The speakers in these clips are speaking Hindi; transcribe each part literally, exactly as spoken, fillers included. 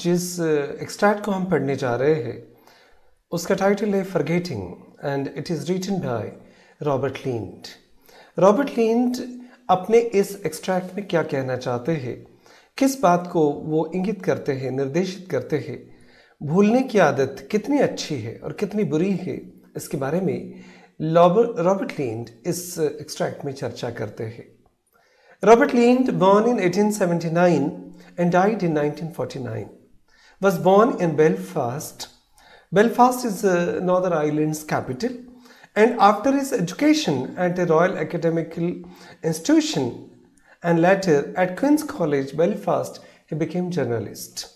जिस एक्सट्रैक्ट को हम पढ़ने जा रहे हैं उसका टाइटल है forgetting and it is written by Robert Lynd. Robert Lynd अपने इस एक्सट्रैक्ट में क्या कहना चाहते हैं, किस बात को वो इंगित करते हैं, निर्देशित करते हैं, भूलने की आदत कितनी अच्छी है और कितनी बुरी है, इसके बारे में रॉबर्ट लिंड इस एक्सट्रैक्ट में चर्चा करते हैं। Robert Lind, born in eighteen seventy-nine and died in nineteen forty-nine, was born in Belfast. Belfast is uh, Northern Ireland's capital, and after his education at the Royal Academical Institution and later at Queen's College, Belfast, he became journalist.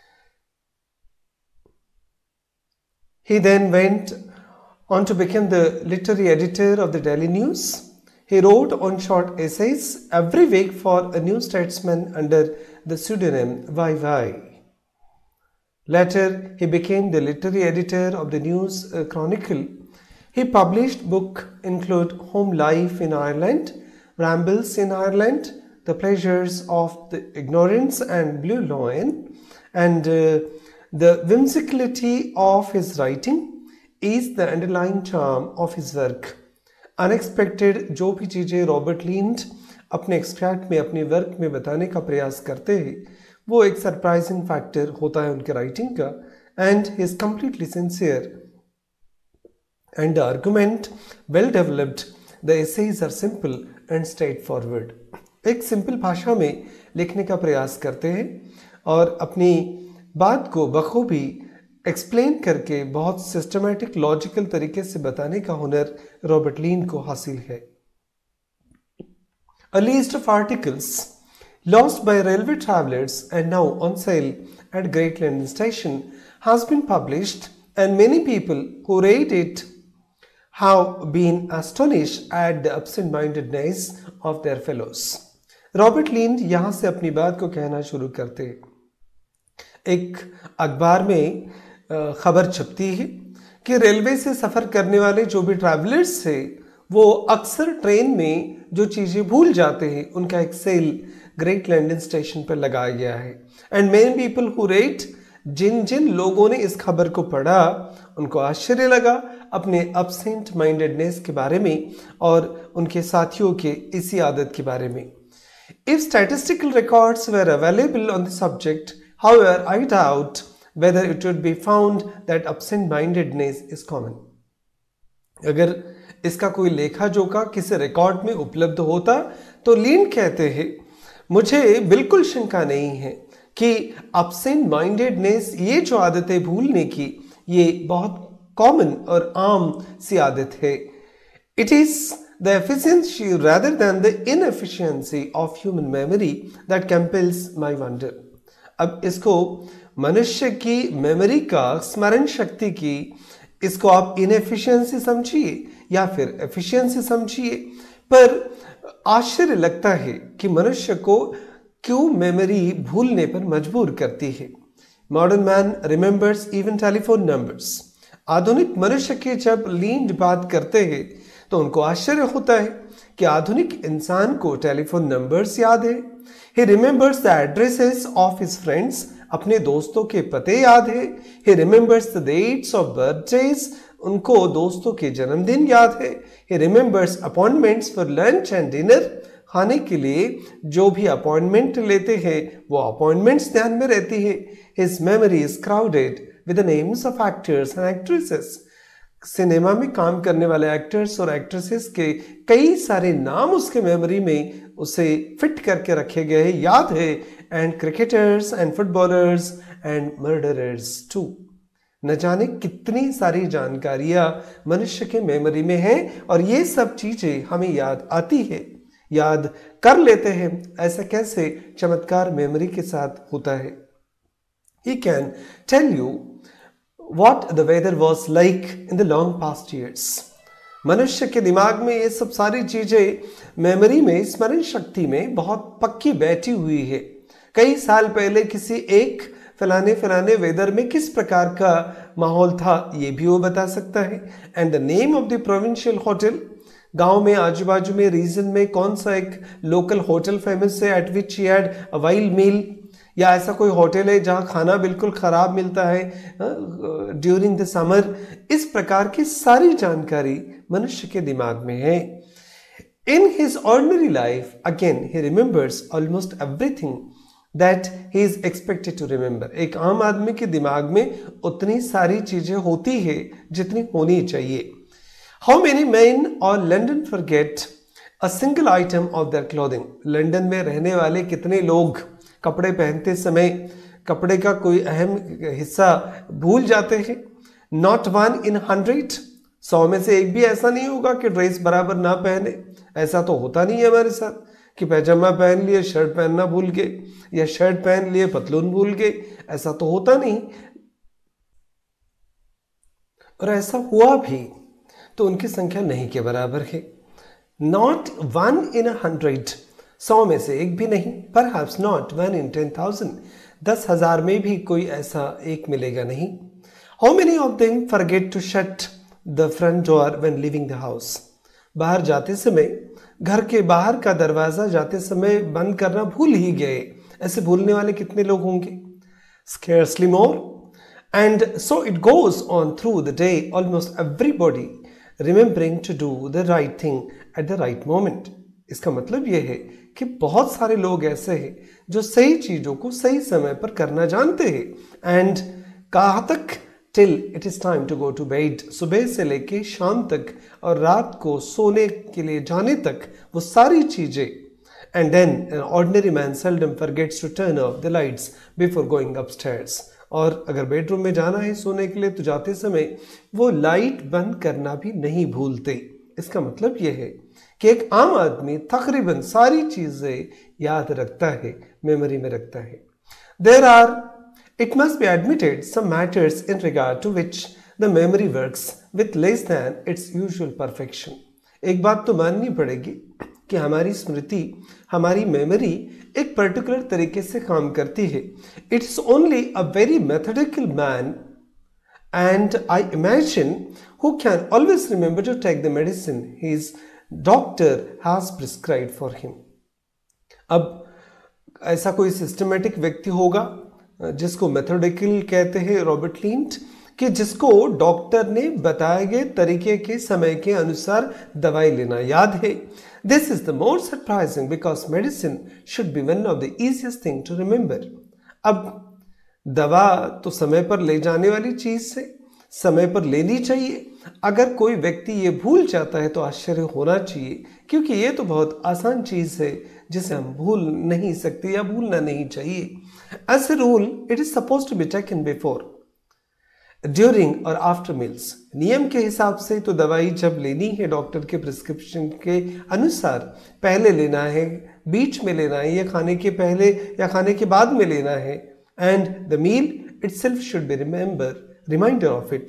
He then went on to become the literary editor of the Daily News. He wrote on short essays every week for a New Statesman under the pseudonym Y Y. Later, he became the literary editor of the News Chronicle. He published books include Home Life in Ireland, Rambles in Ireland, The Pleasures of the Ignorance and Blue Lion, and uh, the whimsicality of his writing is the underlying charm of his work. Unexpected जो भी चीज़ें रॉबर्ट लिंड अपने एक्सट्रैक्ट में अपने वर्क में बताने का प्रयास करते हैं वो एक सरप्राइजिंग फैक्टर होता है उनके राइटिंग का। And he is completely sincere and the argument well developed, the essays are simple and straightforward. एक सिंपल भाषा में लिखने का प्रयास करते हैं और अपनी बात को बखूबी एक्सप्लेन करके बहुत सिस्टमैटिक लॉजिकल तरीके से बताने का हुनर रॉबर्ट लिंड को हासिल है। A list of articles lost by railway travelers and now on sale at Great London Station has been published, and many people who read it have been astonished at the absent-mindedness of their fellows. Robert Lynd यहाँ से अपनी बात को कहना शुरू करते हैं। एक अखबार में खबर छपती है कि रेलवे से सफ़र करने वाले जो भी ट्रैवलर्स थे वो अक्सर ट्रेन में जो चीज़ें भूल जाते हैं, उनका एक सेल ग्रेट लंदन स्टेशन पर लगाया गया है। And many people who read, जिन जिन लोगों ने इस खबर को पढ़ा उनको आश्चर्य लगा अपने एब्सेंट माइंडेडनेस के बारे में और उनके साथियों के इसी आदत के बारे में। If statistical records were available on the subject, however I doubt whether it would be found that absent-mindedness is common. अगर इसका कोई लेखा जोखा किसी रिकॉर्ड में उपलब्ध होता तो लिंड कहते हैं मुझे बिल्कुल शंका नहीं है कि absent mindedness, ये जो आदत है भूलने की, ये बहुत कॉमन और आम सी आदत है। It is the efficiency rather than the inefficiency of human memory that compels my wonder. अब इसको मनुष्य की मेमोरी का, स्मरण शक्ति की, इसको आप इनएफिशिएंसी समझिए या फिर एफिशिएंसी समझिए, पर आश्चर्य लगता है कि मनुष्य को क्यों मेमोरी भूलने पर मजबूर करती है। Modern man remembers even telephone numbers. आधुनिक मनुष्य की जब लिंड बात करते हैं तो उनको आश्चर्य होता है कि आधुनिक इंसान को टेलीफोन नंबर्स याद है। He remembers the addresses of his friends, अपने दोस्तों के पते याद है। He remembers the dates of birthdays, उनको दोस्तों के जन्मदिन याद है। He remembers appointments for lunch and dinner, खाने के लिए जो भी अपॉइंटमेंट लेते हैं वो अपॉइंटमेंट्स ध्यान में रहती है। His memory is crowded with the names of actors and actresses. Cinema में काम करने वाले एक्टर्स और एक्ट्रेसेस के कई सारे नाम उसके मेमोरी में उसे फिट करके रखे गए हैं, याद है। And cricketers and footballers and murderers too. न जाने कितनी सारी जानकारियां मनुष्य के मेमोरी में हैं और ये सब चीजें हमें याद आती है, याद कर लेते हैं। ऐसा कैसे चमत्कार मेमोरी के साथ होता है। He can tell you what the weather was like in the long past years. मनुष्य के दिमाग में ये सब सारी चीजें मेमोरी में, स्मरण शक्ति में बहुत पक्की बैठी हुई है। कई साल पहले किसी एक फलाने फलाने वेदर में किस प्रकार का माहौल था ये भी वो बता सकता है। And the name of the provincial hotel, गांव में आजू बाजू में रीजन में कौन सा एक लोकल होटल फेमस है at which he had a wild meal, या ऐसा कोई होटल है जहां खाना बिल्कुल खराब मिलता है ड्यूरिंग द समर। इस प्रकार की सारी जानकारी मनुष्य के दिमाग में है। In his ordinary life again he remembers almost everything that he is expected to remember. एक आम आदमी के दिमाग में उतनी सारी चीजें होती है जितनी होनी चाहिए। हाउ मेनी मैन और London forget a single item of their clothing. London में रहने वाले कितने लोग कपड़े पहनते समय कपड़े का कोई अहम हिस्सा भूल जाते हैं। नॉट वन इन हंड्रेड, सौ में से एक भी ऐसा नहीं होगा कि ड्रेस बराबर ना पहने। ऐसा तो होता नहीं है हमारे साथ कि पैजामा पहन लिए शर्ट पहनना भूल गए, या शर्ट पहन लिए पतलून भूल गए। ऐसा तो होता नहीं। और ऐसा हुआ भी तो उनकी संख्या नहीं के बराबर है। Not one in a hundred, सौ में से एक भी नहीं। Perhaps not one in ten thousand, दस हजार में भी कोई ऐसा एक मिलेगा नहीं। How many of them forget to shut the front door when living the house. बाहर जाते समय घर के बाहर का दरवाजा जाते समय बंद करना भूल ही गए। ऐसे भूलने वाले कितने लोग होंगे? Scarcely more. And so it goes on through the day, almost everybody remembering to do the right thing at the right moment. इसका मतलब यह है कि बहुत सारे लोग ऐसे हैं जो सही चीजों को सही समय पर करना जानते हैं। एंड कहाँ तक? Till it is time to go to bed, सुबह से लेके शाम तक और रात को सोने के लिए जाने तक वो सारी चीजें। And then an ordinary man seldom forgets to turn off the lights before going upstairs. और अगर बेडरूम में जाना है सोने के लिए तो जाते समय वो लाइट बंद करना भी नहीं भूलते। इसका मतलब यह है कि एक आम आदमी तकरीबन सारी चीजें याद रखता है, मेमोरी में रखता है। There are It must be admitted some matters in regard to which the memory works with less than its usual perfection. एक बात तो माननी पड़ेगी कि हमारी स्मृति, हमारी मेमोरी एक पर्टिकुलर तरीके से काम करती है। It's only a very methodical man and I imagine who can always remember to take the medicine his doctor has prescribed for him. अब ऐसा कोई सिस्टमेटिक व्यक्ति होगा जिसको मेथोडिकल कहते हैं रॉबर्ट लिंट, कि जिसको डॉक्टर ने बताए गए तरीके के समय के अनुसार दवाई लेना याद है। This is the more surprising because medicine should be one of the easiest thing to remember. अब दवा तो समय पर ले जाने वाली चीज है, समय पर लेनी चाहिए। अगर कोई व्यक्ति ये भूल जाता है तो आश्चर्य होना चाहिए, क्योंकि ये तो बहुत आसान चीज है जिसे हम भूल नहीं सकते या भूलना नहीं चाहिए। As a rule, it is supposed to be taken before, during or after meals. नियम के हिसाब से तो दवाई जब लेनी है डॉक्टर के प्रिस्क्रिप्शन के अनुसार पहले लेना है, बीच में लेना है, या खाने के पहले या खाने के बाद में लेना है। And the meal itself should be remember, reminder of it.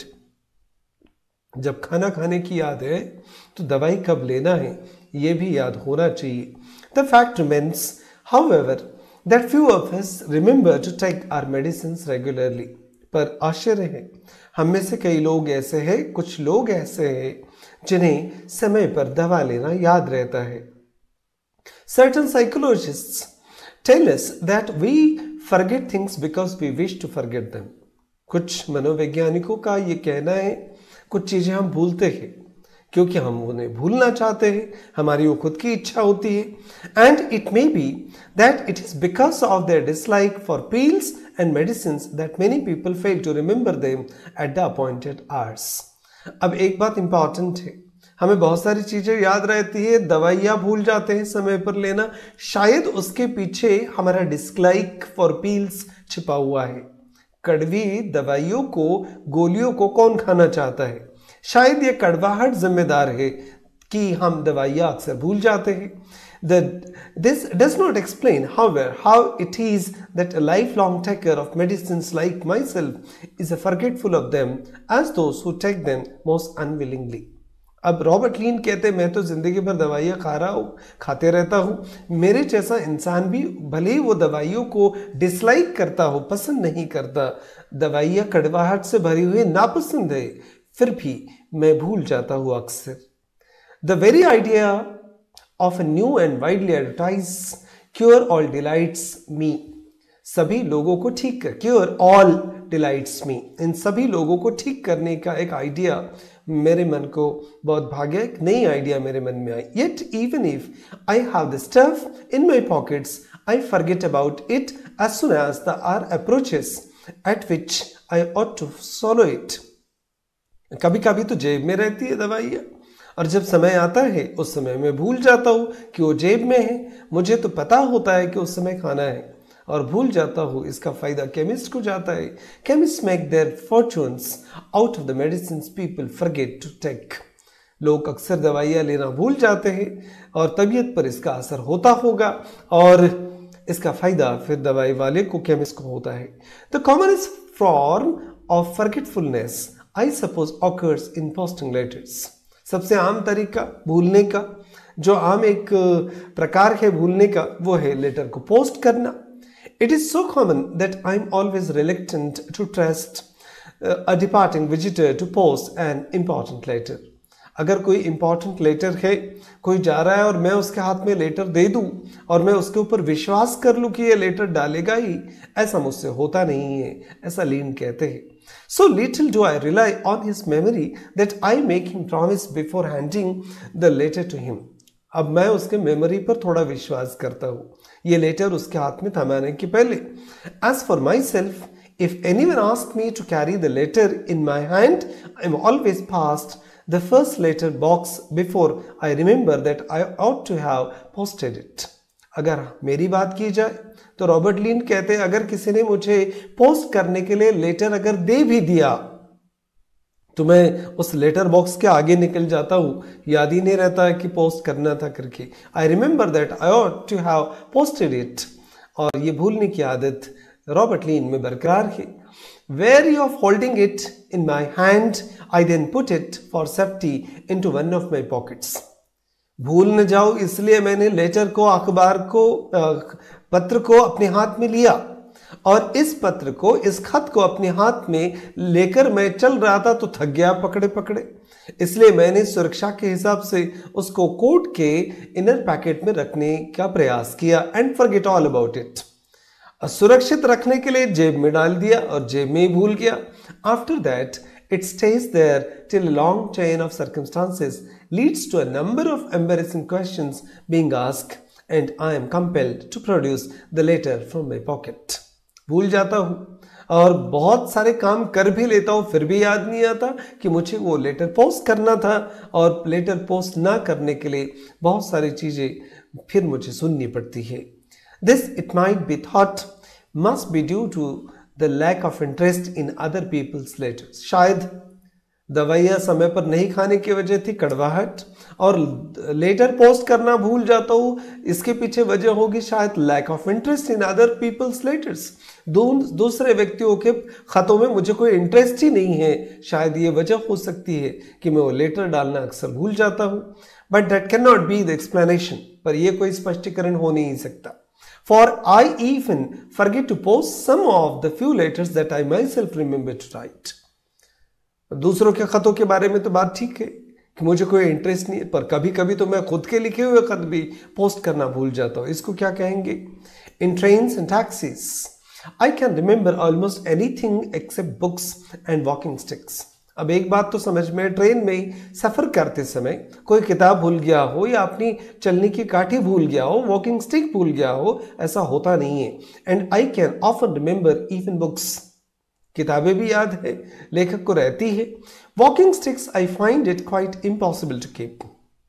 जब खाना खाने की याद है तो दवाई कब लेना है ये भी याद होना चाहिए। The fact remains, however, that few of us remember to take our medicines regularly. पर आश्चर्य है, हम में से कई लोग ऐसे हैं, कुछ लोग ऐसे हैं जिन्हें समय पर दवा लेना याद रहता है। Certain psychologists tell us that we forget things because we wish to forget them. कुछ मनोवैज्ञानिकों का ये कहना है कुछ चीजें हम भूलते हैं क्योंकि हम उन्हें भूलना चाहते हैं, हमारी वो खुद की इच्छा होती है। And it may be that it is because of their dislike for pills and medicines that many people fail to remember them at the appointed hours. अब एक बात इंपॉर्टेंट है, हमें बहुत सारी चीजें याद रहती है, दवाइयाँ भूल जाते हैं समय पर लेना। शायद उसके पीछे हमारा डिसलाइक फॉर pills छिपा हुआ है। कड़वी दवाइयों को, गोलियों को कौन खाना चाहता है? शायद ये कड़वाहट जिम्मेदार है कि हम दवाइयाँ अक्सर भूल जाते हैं। The, this does not explain, however, how it is that a lifelong taker of medicines like myself is a forgetful of them as those who take them most unwillingly. अब रॉबर्ट लीन कहते हैं मैं तो जिंदगी भर दवाइयाँ खा रहा हूँ, खाते रहता हूँ। मेरे जैसा इंसान भी भले ही वो दवाइयों को डिसलाइक करता हो, पसंद नहीं करता, दवाइयाँ कड़वाहट से भरी हुई नापसंद है, फिर भी मैं भूल जाता हूँ अक्सर। The very idea of a new and widely advertised cure all delights me. सभी लोगों को ठीक कर, क्योर ऑल डिलाइट्स मी, इन सभी लोगों को ठीक करने का एक आइडिया मेरे मन को बहुत भाग्य एक नई आइडिया मेरे मन में आई. Yet even if I have the stuff in my pockets I forget about it as soon as the hour approaches at which I ought to swallow it. कभी कभी तो जेब में रहती है दवाइयाँ और जब समय आता है उस समय मैं भूल जाता हूँ कि वो जेब में है. मुझे तो पता होता है कि उस समय खाना है और भूल जाता हूँ. इसका फायदा केमिस्ट को जाता है. Chemist make their fortunes out of the medicine people forget to take. लोग अक्सर दवाइयाँ लेना भूल जाते हैं और तबीयत पर इसका असर होता होगा और इसका फायदा फिर दवाई वाले को, केमिस्ट को होता है. The commonest form of forgetfulness I suppose occurs in posting letters. सबसे आम तरीका भूलने का, जो आम एक प्रकार है भूलने का, वो है लेटर को पोस्ट करना. It is so common that I'm always reluctant to trust uh, a departing visitor to post an important letter. अगर कोई important letter है, कोई जा रहा है और मैं उसके हाथ में लेटर दे दूं और मैं उसके ऊपर विश्वास कर लूं कि ये लेटर डालेगा ही, ऐसा मुझसे होता नहीं है. ऐसा लीन कहते हैं. So little do I rely on his memory that I make him promise before handing the letter to him. अब मैं उसके मेमोरी पर थोड़ा विश्वास करता हूँ ये लेटर उसके हाथ में थमाने के पहले. As for myself, if anyone asks me to carry the letter in my hand, I am always past the first letter box before I remember that I ought to have posted it. अगर मेरी बात की जाए तो रॉबर्ट लीन कहते हैं अगर किसी ने मुझे पोस्ट करने के लिए लेटर अगर दे भी दिया तो मैं उस लेटर बॉक्स के आगे निकल जाता हूँ. याद ही नहीं रहता कि पोस्ट करना था करके. I remember that I ought to have posted it. और ये भूलने की आदत रॉबर्ट लीन में बरकरार है. Weary of holding it in my hand I then put it for safety into one of my pockets. भूल न जाओ इसलिए मैंने लेटर को, अखबार को, पत्र को अपने हाथ में लिया और इस पत्र को, इस खत को अपने हाथ में लेकर मैं चल रहा था तो थक गया पकड़े पकड़े. इसलिए मैंने सुरक्षा के हिसाब से उसको कोट के इनर पैकेट में रखने का प्रयास किया. And forget all about it. सुरक्षित रखने के लिए जेब में डाल दिया और जेब में ही भूल गया. After that it stays there till a long chain of circumstances leads to a number of embarrassing questions being asked and I am compelled to produce the letter from my pocket. भूल जाता हूँ और बहुत सारे काम कर भी लेता हूँ फिर भी याद नहीं आता कि मुझे वो लेटर पोस्ट करना था और लेटर पोस्ट ना करने के लिए बहुत सारी चीज़ें फिर मुझे सुननी पड़ती है. This it might be thought must be due to the lack of interest in other people's letters. शायद दवाइयाँ समय पर नहीं खाने की वजह थी कड़वाहट और लेटर पोस्ट करना भूल जाता हूँ, इसके पीछे वजह होगी शायद lack of interest in other people's letters. दूसरे व्यक्तियों के खतों में मुझे कोई इंटरेस्ट ही नहीं है. शायद ये वजह हो सकती है कि मैं वो लेटर डालना अक्सर भूल जाता हूँ. But that can not be the explanation. पर यह कोई स्पष्टीकरण हो नहीं सकता. For I even forget to post some of the few letters that I myself remember to write. दूसरों के खतों के बारे में तो बात ठीक है कि मुझे कोई इंटरेस्ट नहीं है, पर कभी कभी तो मैं खुद के लिखे हुए खत भी पोस्ट करना भूल जाता हूँ. इसको क्या कहेंगे? In trains and taxis, I can remember almost anything except books and walking sticks. अब एक बात तो समझ में, ट्रेन में सफ़र करते समय कोई किताब भूल गया हो या अपनी चलने की काठी भूल गया हो, वॉकिंग स्टिक भूल गया हो, ऐसा होता नहीं है. And I can often remember even books. किताबें भी याद है, लेखक को रहती है. Walking sticks I find it quite impossible to keep.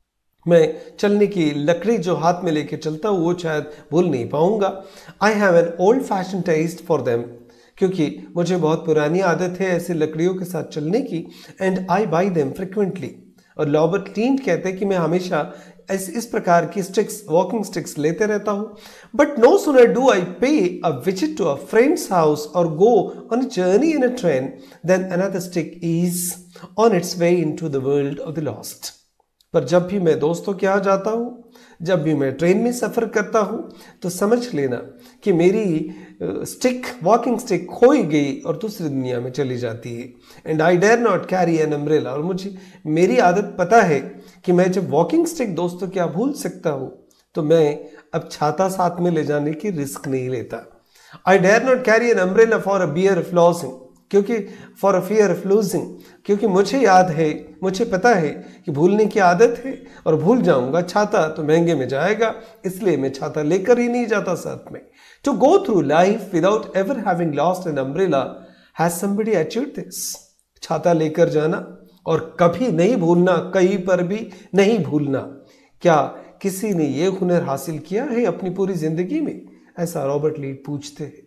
मैं चलने की लकड़ी जो हाथ में लेके चलता हूँ वो शायद भूल नहीं पाऊंगा. I have an old fashion taste for them. क्योंकि मुझे बहुत पुरानी आदत है ऐसी लकड़ियों के साथ चलने की. And I buy them frequently. और रॉबर्ट लीन कहते हैं कि मैं हमेशा इस इस प्रकार की स्टिक्स, वॉकिंग स्टिक्स लेते रहता हूँ. But no sooner do I pay a visit to a friend's house और go on a journey in a train than another stick is on its way into the world of the lost. पर जब भी मैं दोस्तों के यहाँ जाता हूँ, जब भी मैं ट्रेन में सफ़र करता हूँ, तो समझ लेना कि मेरी स्टिक, वॉकिंग स्टिक खोई गई और दूसरी दुनिया में चली जाती है. And I dare not carry an umbrella. और मुझे मेरी आदत पता है कि मैं जब वॉकिंग स्टिक दोस्तों के यहाँ भूल सकता हूँ तो मैं अब छाता साथ में ले जाने की रिस्क नहीं लेता. I dare not carry an umbrella for a fear of losing, क्योंकि for a fear of losing, क्योंकि मुझे याद है, मुझे पता है कि भूलने की आदत है और भूल जाऊंगा छाता तो महंगे में जाएगा, इसलिए मैं छाता लेकर ही नहीं जाता साथ में. To go through life without ever having lost an umbrella, has somebody achieved this? छाता लेकर जाना और कभी नहीं भूलना, कहीं पर भी नहीं भूलना, क्या किसी ने ये हुनर हासिल किया है अपनी पूरी जिंदगी में? ऐसा रॉबर्ट लीड पूछते हैं.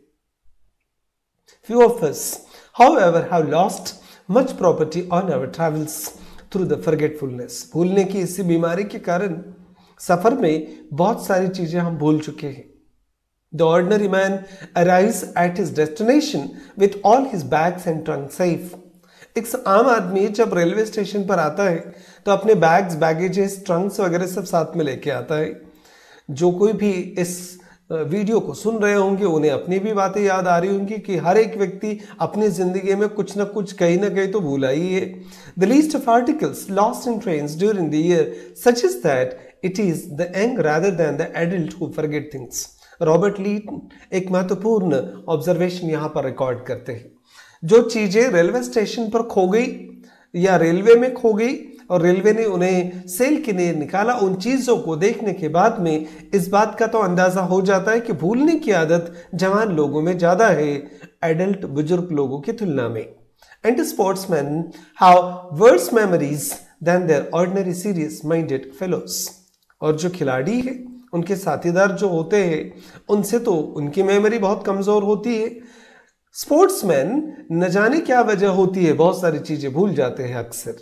Few of us, however, have lost much property on our travels through the forgetfulness. भूलने की इसी बीमारी के कारण सफर में बहुत सारी चीजें हम भूल चुके हैं. The ordinary man arrives at his destination with all his bags and trunk safe. एक आम आदमी जब रेलवे स्टेशन पर आता है तो अपने बैग्स, बैगेजेस, ट्रंक्स वगैरह सब साथ में लेके आता है. जो कोई भी इस वीडियो को सुन रहे होंगे उन्हें अपनी भी बातें याद आ रही होंगी कि हर एक व्यक्ति अपनी जिंदगी में कुछ ना कुछ कहीं ना कहीं तो भूला ही है. The list of articles lost in trains during the year suggests that it is the young rather than the adult who forget things. Robert Lynd एक महत्वपूर्ण ऑब्जर्वेशन यहाँ पर रिकॉर्ड करते हैं. जो चीजें रेलवे स्टेशन पर खो गई या रेलवे में खो गई और रेलवे ने उन्हें सेल के लिए निकाला, उन चीजों को देखने के बाद में इस बात का तो अंदाजा हो जाता है कि भूलने की आदत जवान लोगों में ज्यादा है एडल्ट बुजुर्ग लोगों की तुलना में. And sportsmen have worse memories than their ordinary serious minded fellows. और जो खिलाड़ी है, उनके साथीदार जो होते हैं, उनसे तो उनकी मेमोरी बहुत कमजोर होती है. स्पोर्ट्समैन न जाने क्या वजह होती है, बहुत सारी चीजें भूल जाते हैं अक्सर.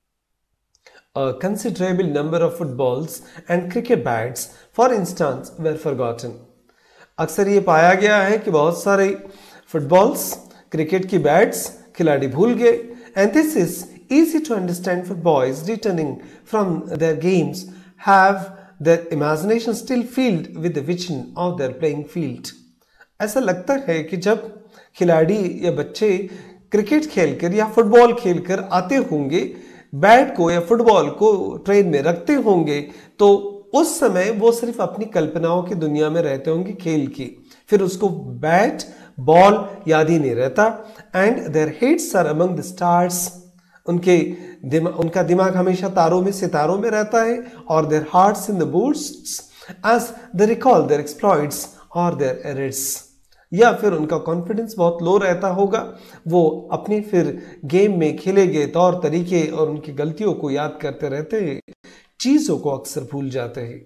A considerable number of footballs and cricket bats, for instance, were forgotten. अक्सर ये पाया गया है कि बहुत सारे फुटबॉल्स, क्रिकेट की बैट्स खिलाड़ी भूल गए. And this is easy to understand for boys returning from their games have their imagination still filled with the vision of their playing field. ऐसा लगता है कि जब खिलाड़ी या बच्चे क्रिकेट खेलकर या फुटबॉल खेलकर आते होंगे, बैट को या फुटबॉल को ट्रेन में रखते होंगे, तो उस समय वो सिर्फ अपनी कल्पनाओं की दुनिया में रहते होंगे खेल की. फिर उसको बैट बॉल याद ही नहीं रहता. And their heads are among the stars. उनके दिमा, उनका दिमाग हमेशा तारों में, सितारों में रहता है. और their hearts in the boots as they recall their exploits और देयर एरर्स. या फिर उनका कॉन्फिडेंस बहुत लो रहता होगा, वो अपने फिर गेम में खेले गए तौर तरीके और उनकी गलतियों को याद करते रहते हैं, चीजों को अक्सर भूल जाते हैं.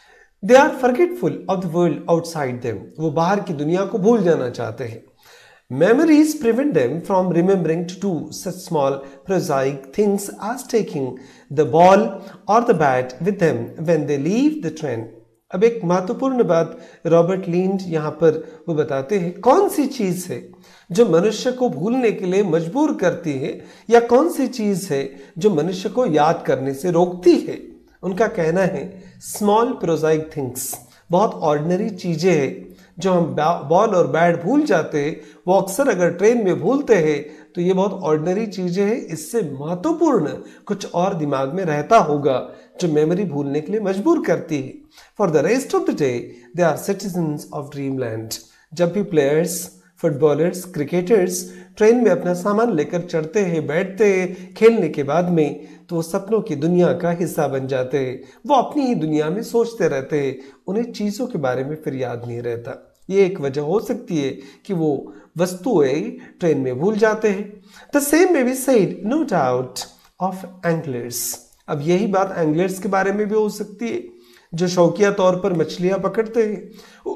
They are forgetful of the world outside them. वो बाहर की दुनिया को भूल जाना चाहते हैं. Memories prevent them from remembering to do such small prosaic things as taking the ball or the bat with them when they leave the train. अब एक महत्वपूर्ण बात रॉबर्ट लीड यहाँ पर वो बताते हैं, कौन सी चीज है जो मनुष्य को भूलने के लिए मजबूर करती है या कौन सी चीज है जो मनुष्य को याद करने से रोकती है. उनका कहना है स्मॉल प्रोजाइक थिंग्स, बहुत ऑर्डिनरी चीजें हैं जो हम बॉल और बैट भूल जाते हैं, वो अक्सर अगर ट्रेन में भूलते हैं तो ये बहुत ऑर्डिनरी चीजें हैं. इससे महत्वपूर्ण कुछ और दिमाग में रहता होगा जो मेमोरी भूलने के लिए मजबूर करती है. For the rest of the day they are citizens of dreamland. जब भी प्लेयर्स, फुटबॉलर्स, क्रिकेटर्स ट्रेन में अपना सामान लेकर चढ़ते हैं, बैठते हैं खेलने के बाद में, तो वो सपनों की दुनिया का हिस्सा बन जाते हैं. वो अपनी ही दुनिया में सोचते रहते हैं, उन्हें चीज़ों के बारे में फिर याद नहीं रहता. ये एक वजह हो सकती है कि वो वस्तुएं ट्रेन में भूल जाते हैं. The same may be said no doubt of anglers. अब यही बात एंगलर्स के बारे में भी हो सकती है जो शौकिया तौर पर मछलियां पकड़ते हैं.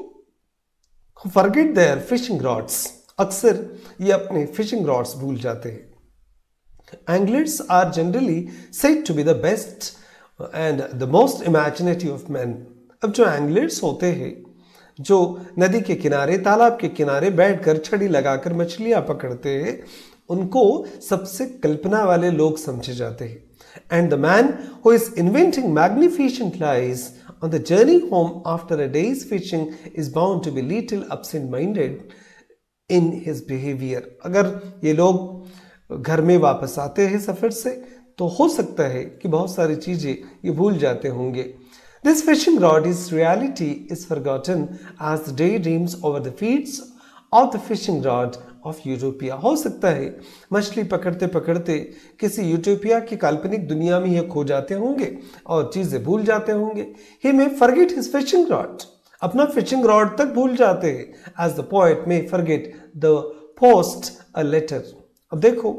Forget their fishing rods. अक्सर ये अपने फिशिंग रॉड्स भूल जाते हैं. Anglers are generally said to be the best and the most imaginative of men. अब जो anglers होते हैं, जो नदी के किनारे, तालाब के किनारे बैठकर छड़ी लगाकर मछलियां पकड़ते हैं, उनको सबसे कल्पना वाले लोग समझे जाते हैं. And the man who is inventing magnificent lies on the journey home after a day's fishing is bound to be little absent-minded in his behavior. अगर ये लोग घर में वापस आते हैं सफर से तो हो सकता है कि बहुत सारी चीजें ये भूल जाते होंगे. This fishing rod is reality is forgotten as the day dreams over the feats of the fishing rod of Utopia. हो सकता है मछली पकड़ते पकड़ते किसी यूटोपिया की काल्पनिक दुनिया में ये खो जाते होंगे और चीजें भूल जाते होंगे। He may forget his fishing rod, अपना फिशिंग रॉड तक भूल जाते हैं। As the poet may forget the post a letter. अब देखो,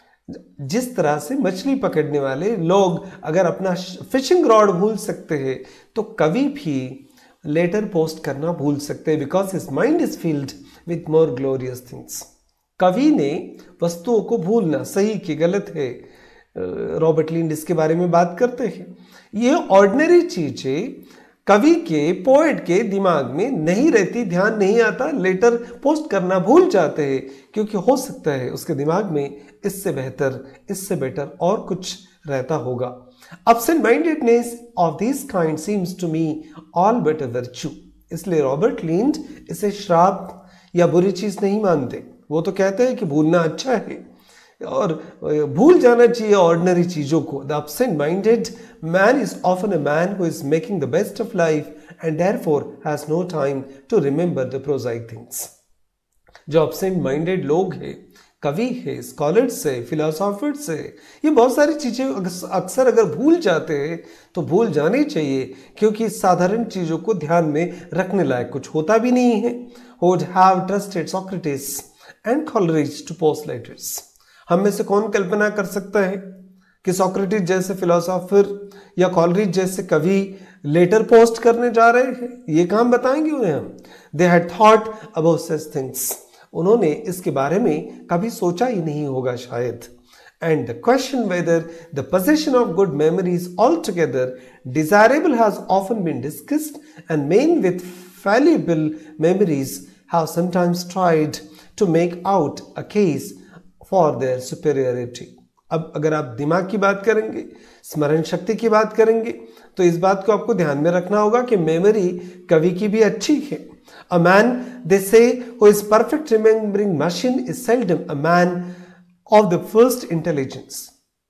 जिस तरह से मछली पकड़ने वाले लोग अगर अपना फिशिंग रॉड भूल सकते हैं, तो कवि भी लेटर पोस्ट करना भूल सकते हैं, because his mind is filled with more glorious things. कवि ने वस्तुओं को भूलना सही कि गलत है, रॉबर्ट लिंड इसके बारे में बात करते हैं। ये ऑर्डिनरी चीजें कवि के, पोएट के दिमाग में नहीं रहती, ध्यान नहीं आता, लेटर पोस्ट करना भूल जाते हैं, क्योंकि हो सकता है उसके दिमाग में इससे बेहतर, इससे बेटर और कुछ रहता होगा। Absent mindedness of this kind seems to me all but a virtue। इसलिए रॉबर्ट लिंड इसे श्राप या बुरी चीज नहीं मानते। वो तो कहते हैं कि भूलना अच्छा है और भूल जाना चाहिए ऑर्डिनरी चीजों को। The absent minded man is often a man who is making the best of life and therefore has no time to remember the prosaic things। जो absent minded लोग हैं, कवि है, स्कॉलर्स है, फिलोसॉफर्स है, ये बहुत सारी चीजें अक्सर अगर भूल जाते हैं तो भूल जानी चाहिए, क्योंकि साधारण चीजों को ध्यान में रखने लायक कुछ होता भी नहीं है। would have trusted Socrates and Coleridge to post letters। हम में से कौन कल्पना कर सकता है कि सोक्रेटिस जैसे फिलोसोफर या कॉलरिज जैसे कवि लेटर पोस्ट करने जा रहे हैं? ये काम बताएंगे उन्हें हम। They had thought about such things. उन्होंने इसके बारे में कभी सोचा ही नहीं होगा शायद। And the question whether the possession of good memories altogether desirable has often been discussed, and men with fallible memories have sometimes tried to make out a case for their superiority। अब अगर आप दिमाग की बात करेंगे, स्मरण शक्ति की बात करेंगे, तो इस बात को आपको ध्यान में रखना होगा कि मेमोरी कवि की भी अच्छी है। A man, they say, who is perfect remembering machine is seldom a man of the first intelligence।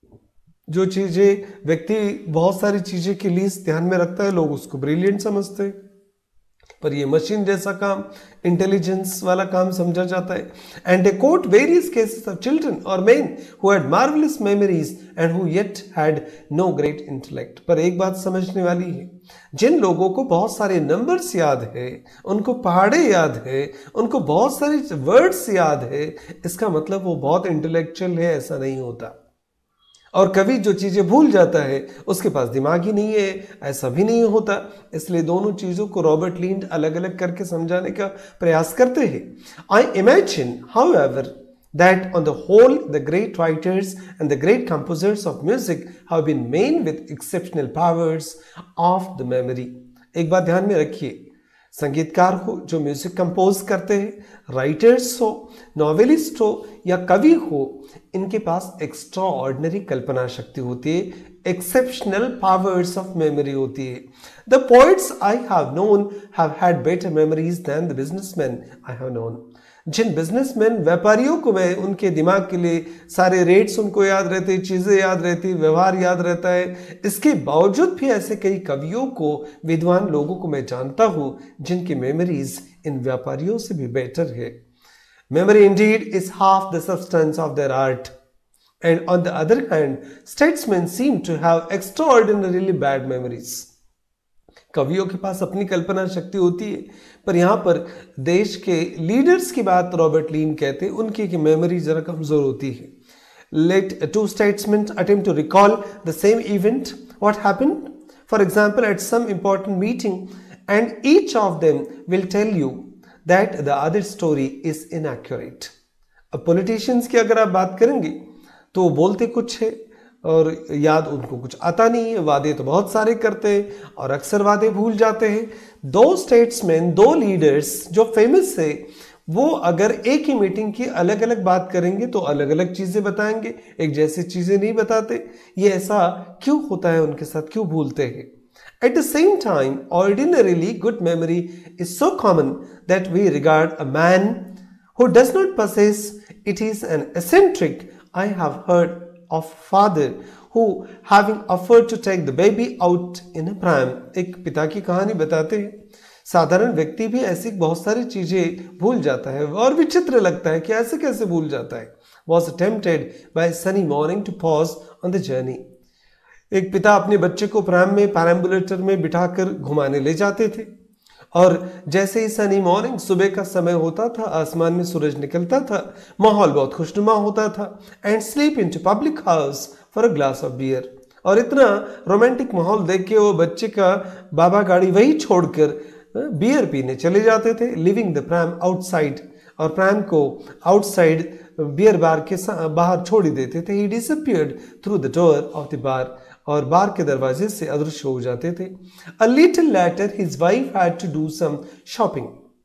जो चीजें व्यक्ति बहुत सारी चीजें की लिस्ट ध्यान में रखता है, लोग उसको ब्रिलियंट समझते हैं, पर ये मशीन जैसा काम, इंटेलिजेंस वाला काम समझा जाता है। And they quote various cases of children और men who had marvellous memories and who yet had no great intellect. पर एक बात समझने वाली है, जिन लोगों को बहुत सारे नंबर्स याद है, उनको पहाड़े याद है, उनको बहुत सारे वर्ड्स याद है, इसका मतलब वो बहुत इंटेलेक्चुअल है, ऐसा नहीं होता। और कवि जो चीजें भूल जाता है उसके पास दिमाग ही नहीं है, ऐसा भी नहीं होता। इसलिए दोनों चीजों को रॉबर्ट लिंड अलग अलग करके समझाने का प्रयास करते हैं। I imagine however that on the whole the great writers and the great composers of music have been men with exceptional powers of the memory। एक बात ध्यान में रखिए, संगीतकार हो जो म्यूजिक कंपोज करते हैं, राइटर्स हो, नॉवेलिस्ट हो या कवि हो, इनके पास एक्स्ट्रा ऑर्डिनरी कल्पना शक्ति होती है, एक्सेप्शनल पावर्स ऑफ मेमोरी होती है। The poets I have known have had better memories than the businessman I have known. जिन बिजनेसमैन, व्यापारियों को मैं, उनके दिमाग के लिए सारे रेट्स उनको याद रहते, चीजें याद रहती, व्यवहार याद रहता है, इसके बावजूद भी ऐसे कई कवियों को, विद्वान लोगों को मैं जानता हूं जिनकी मेमोरीज इन व्यापारियों से भी बेटर है। Memory indeed is half the substance of their art, and on the other hand statesman seem to have extraordinarily bad memories. कवियों के पास अपनी कल्पना शक्ति होती है, पर यहां पर देश के लीडर्स की बात रॉबर्ट लीन कहते हैं, उनकी की मेमोरी जरा कमजोर होती है। Let two statesman attempt to recall the same event, what happened for example at some important meeting, and each of them will tell you that the other story is inaccurate. अब पॉलिटिशियंस की अगर आप बात करेंगे तो बोलते कुछ है और याद उनको कुछ आता नहीं है, वादे तो बहुत सारे करते हैं और अक्सर वादे भूल जाते हैं। दो स्टेट्समैन, दो लीडर्स जो फेमस है, वो अगर एक ही मीटिंग की अलग अलग बात करेंगे तो अलग अलग चीजें बताएंगे, एक जैसी चीजें नहीं बताते। ये ऐसा क्यों होता है उनके साथ, क्यों भूलते हैं? At the same time, ordinarily good memory is so common that we regard a man who does not possess it is an eccentric. I have heard of father who having offered to take the baby out in a pram, एक पिता की कहानी बताते हैं, साधारण व्यक्ति भी ऐसी बहुत सारी चीजें भूल जाता है और विचित्र लगता है कि ऐसे कैसे भूल जाता है। Was tempted by sunny morning to pause on the journey. एक पिता अपने बच्चे को प्राम में पैराम्बुलेटर में बिठाकर घुमाने ले जाते थे और जैसे ही सनी मॉर्निंग सुबह का समय होता था, आसमान में सूरज निकलता था, माहौल बहुत खुशनुमा होता था। And slip into public house for a glass of beer. और इतना रोमांटिक माहौल देख के वो बच्चे का बाबा गाड़ी वही छोड़कर बियर पीने चले जाते थे। लिविंग द प्रैम आउटसाइड, और प्रैम को आउटसाइड बियर बार के बाहर छोड़ ही देते थे। He disappeared through the door of the bar, और बार के दरवाजे से अदृश्य हो जाते थे। A little later his wife had to do some shopping.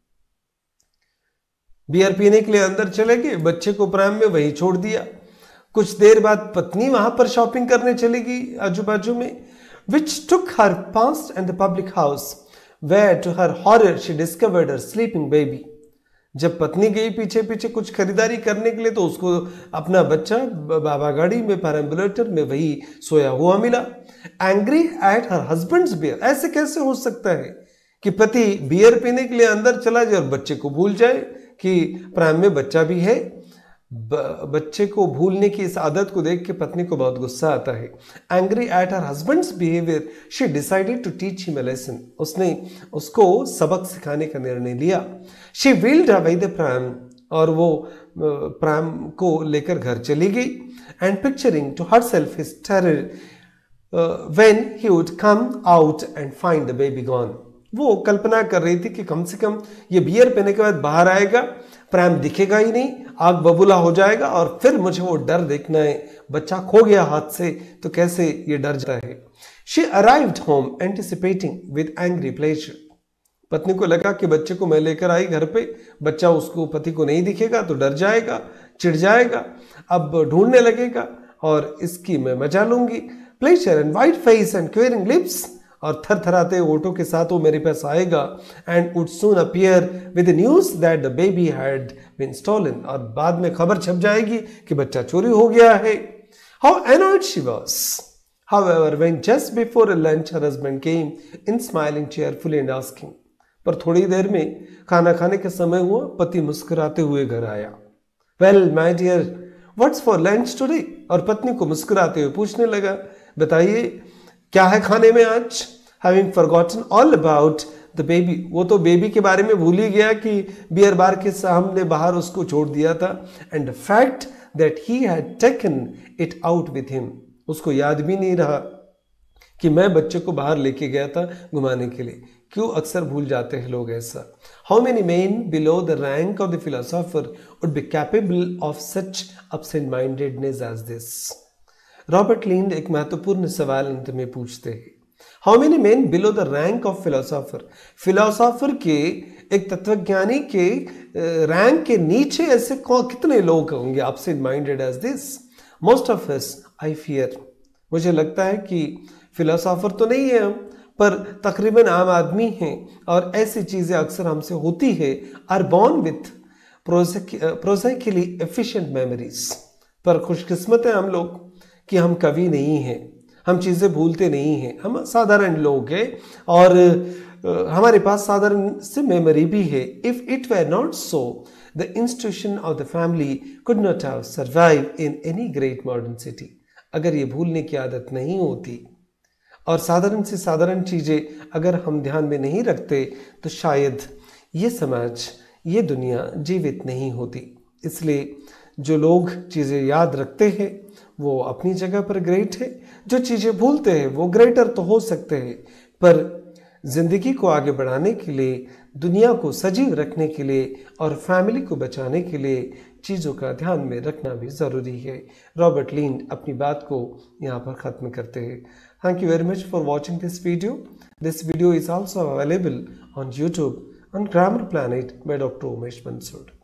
Beer पीने के लिए अंदर चले गए, बच्चे को प्रैम में वही छोड़ दिया। कुछ देर बाद पत्नी वहां पर शॉपिंग करने चली गई आजू बाजू में। Which took her past and the public house, where to her horror she discovered her sleeping baby. जब पत्नी गई पीछे पीछे कुछ खरीदारी करने के लिए तो उसको अपना बच्चा बाबा गाड़ी में पैराम्बुलेटर में वही सोया हुआ मिला। Angry at her husband's beer. ऐसे कैसे हो सकता है कि पति बियर पीने के लिए अंदर चला जाए और बच्चे को भूल जाए कि प्राइम में बच्चा भी है। बच्चे को भूलने की इस आदत को देख के पत्नी को बहुत गुस्सा आता है। Angry at her husband's behaviour she decided to teach him a lesson. उसने उसको सबक सिखाने का निर्णय लिया। She wheeled away the pram, और वो प्रैम को लेकर घर चली गई। And picturing to herself his terror when he would come out and find the baby gone. वो कल्पना कर रही थी कि कम से कम ये बियर पीने के बाद बाहर आएगा, प्रैम दिखेगा ही नहीं, आग बबूला हो जाएगा, और फिर मुझे वो डर देखना है, बच्चा खो गया हाथ से तो कैसे ये डर जाता है। She arrived home anticipating with angry pleasure. पत्नी को लगा कि बच्चे को मैं लेकर आई घर पे, बच्चा उसको पति को नहीं दिखेगा तो डर जाएगा, चिढ़ जाएगा, अब ढूंढने लगेगा और इसकी मैं मजा लूंगी। Pleasure and white face and quivering lips, और थर थराते ओठों के साथ वो मेरे पास आएगा। And would soon appear with news that the baby had been stolen, और बाद में खबर छप जाएगी कि बच्चा चोरी हो गया है। How annoyed she was, however, when just before lunch her husband came in smiling cheerfully and asking. पर थोड़ी देर में खाना खाने का समय हुआ, पति मुस्कुराते हुए घर आया। Well my dear, what's for lunch today, और पत्नी को मुस्कुराते हुए पूछने लगा, बताइए क्या है खाने में आज। Having forgotten all about the baby, वो तो बेबी के बारे में भूल ही गया कि बियर बार के सामने बाहर उसको छोड़ दिया था। And the fact that he had taken it out with him, उसको याद भी नहीं रहा कि मैं बच्चे को बाहर लेके गया था घुमाने के लिए। क्यों अक्सर भूल जाते हैं लोग ऐसा। How many men below the rank of the philosopher would be capable of such absent-mindedness as this? Robert Lynd एक महत्वपूर्ण सवाल अंत में पूछते हैं। How many men below the rank of philosopher, philosopher के, एक तत्वज्ञानी के रैंक के नीचे ऐसे कितने लोग होंगे absent minded as this. Most of us, I fear, मुझे लगता है कि फिलोसोफर तो नहीं है हम, पर तकरीबन आम आदमी हैं, और ऐसी चीजें अक्सर हमसे होती है। Are born with perfectly efficient memories, पर खुशकिस्मत है हम लोग कि हम कवि नहीं हैं, हम चीज़ें भूलते नहीं हैं, हम साधारण लोग हैं और हमारे पास साधारण से मेमोरी भी है। If it were not so, the institution of the family could not have survive in any great modern city. अगर ये भूलने की आदत नहीं होती और साधारण से साधारण चीज़ें अगर हम ध्यान में नहीं रखते तो शायद ये समाज, ये दुनिया जीवित नहीं होती। इसलिए जो लोग चीज़ें याद रखते हैं वो अपनी जगह पर ग्रेट है, जो चीज़ें भूलते हैं वो ग्रेटर तो हो सकते हैं, पर जिंदगी को आगे बढ़ाने के लिए, दुनिया को सजीव रखने के लिए और फैमिली को बचाने के लिए चीज़ों का ध्यान में रखना भी ज़रूरी है। रॉबर्ट लिंड अपनी बात को यहाँ पर ख़त्म करते हैं। Thank you very much for watching this video. This video is also available on YouTube on Grammar Planet by Doctor Umesh Bansud.